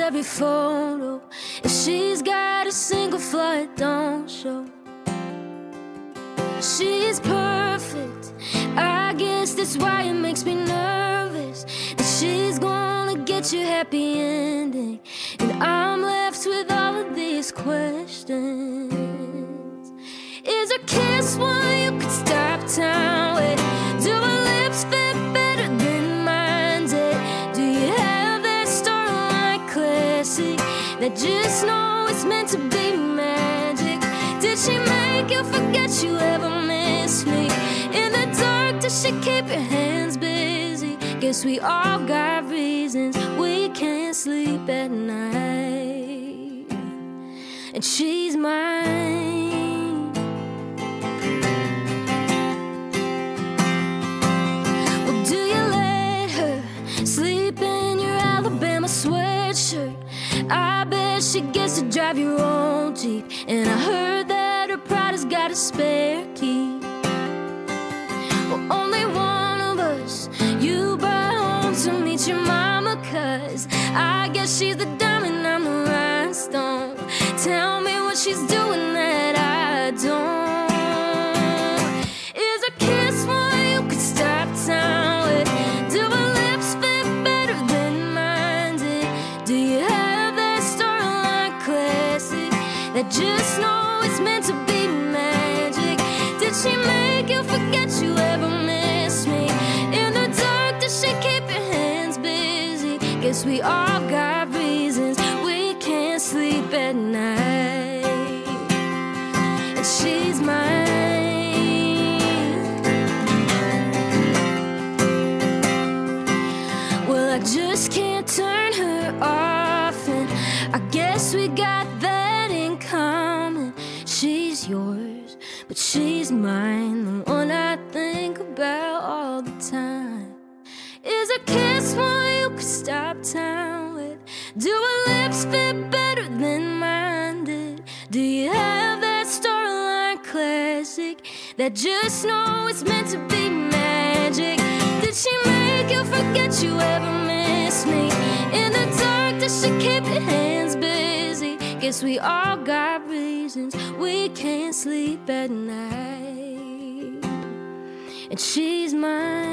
every photo. If she's got a single flight, don't show. She's perfect, I guess that's why it makes me nervous that she's gonna get your happy ending, and I'm left with all of these questions. Is her kiss one you could stop time with? Do her lips fit better than mine did? Do you have that starlight classic that just know it's meant to be magic? Did she make you forget you ever missed me? In the dark, does she keep your hands busy? Guess we all got reasons we can't sleep at night, and she's mine. Well, do you let her sleep in your Alabama sweatshirt? I bet she gets to drive your own Jeep, and I heard that her pride has got a spare key. Well, only one of us you brought home to meet your mama, 'cause I guess she's the diamond, I'm the rhinestone. Tell me what she's doing that I don't. Is her kiss one you could stop time with? Do her lips fit better than mine did? Do you have that starlight classic that just know it's meant to be magic? Did she make you forget you ever missed me? In the dark, does she keep your hands busy? Guess we all got reasons we can't sleep at night, and she's mine. Well, I just can't turn her off, and I guess we got that in common. She's yours, but she's mine, the one I think about all the time. Is a kiss one you could stop time with? Do her lips fit better than mine did? Do you have that starlight classic that just know it's meant to be magic? Did she make you forget you ever missed me? In the dark, does she keep your hands busy? Guess we all got reasons we can't sleep at night, and she's mine.